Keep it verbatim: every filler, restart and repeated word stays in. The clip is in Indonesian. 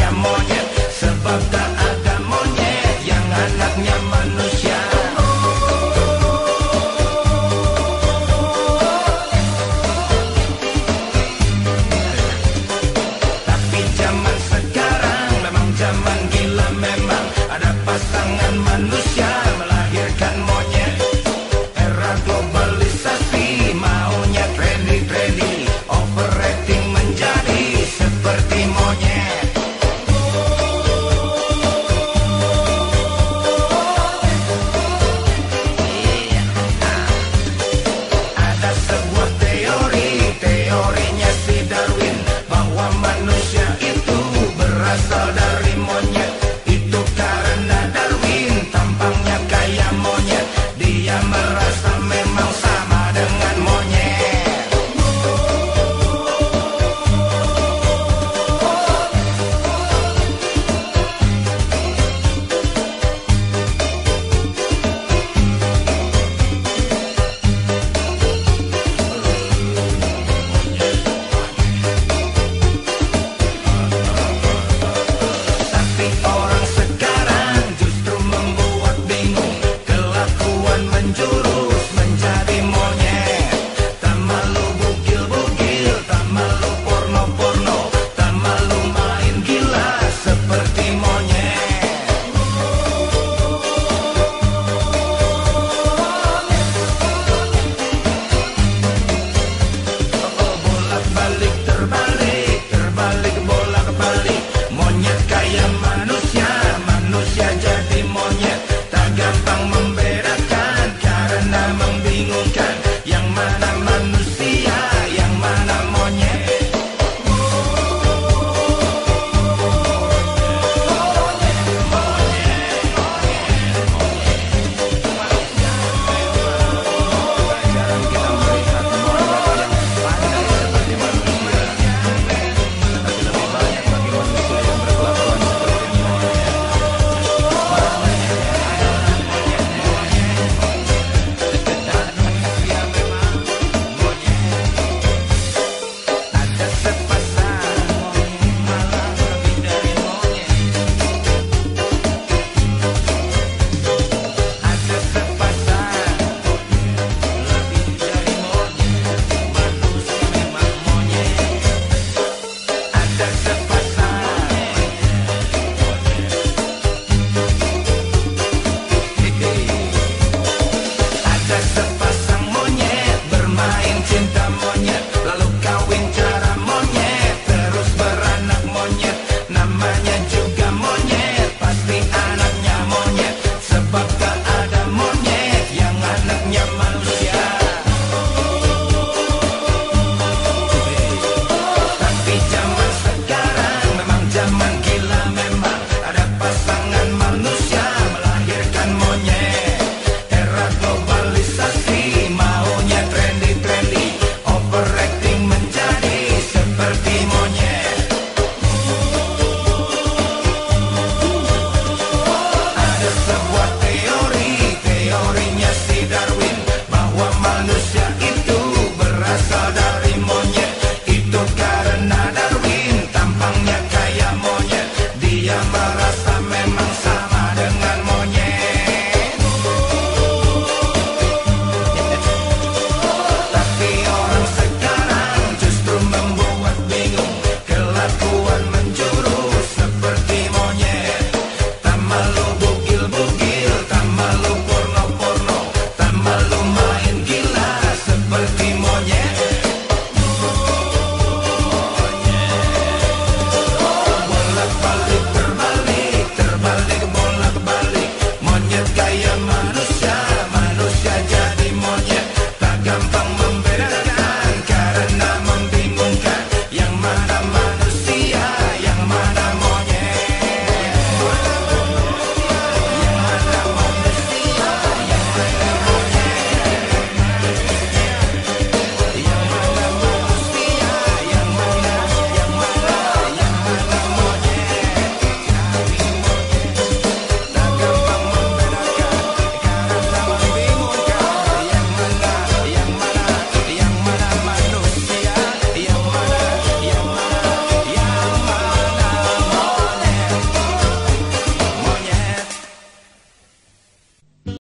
kaya monyet, sebab tak ada monyet yang anaknya manusia. Tapi zaman sekarang memang zaman gila, memang ada pasangan manusia melahirkan monyet. Era globalisasi maunya trendy-trendy, operating menjadi seperti monyet. Ada sebuah teori, teorinya si Darwin, bahwa manusia itu berasal dari monyet. Itu karena Darwin tampangnya kayak monyet, dia merasa memang sama dengan monyet. Tapi orang sekarang justru membuat bingung, kelakuan menjurus menjadi monyet. Tak malu bugil-bugil, tak malu porno-porno, tak malu main gila seperti monyet. Oh, bolak-balik terbalik, terbalik bolak-balik, monyet kayak manusia, manusia jadi monyet. Tak gampang membedakan karena membingungkan, yang mana manusia, yang mana monyet. Jarang kita melihat monyet yang pandai seperti manusia, tapi lebih banyak bagi manusia yang berkelakuan seperti monyet. Ada sepasang monyet, malah lebih dari monyet. Ada sepasang lebih dari monyet, manusia memang monyet. Ada sepasang Ada sepasang monyet bermain cinta monyet, lalu kawin cara monyet, terus beranak monyet, namanya juga monyet.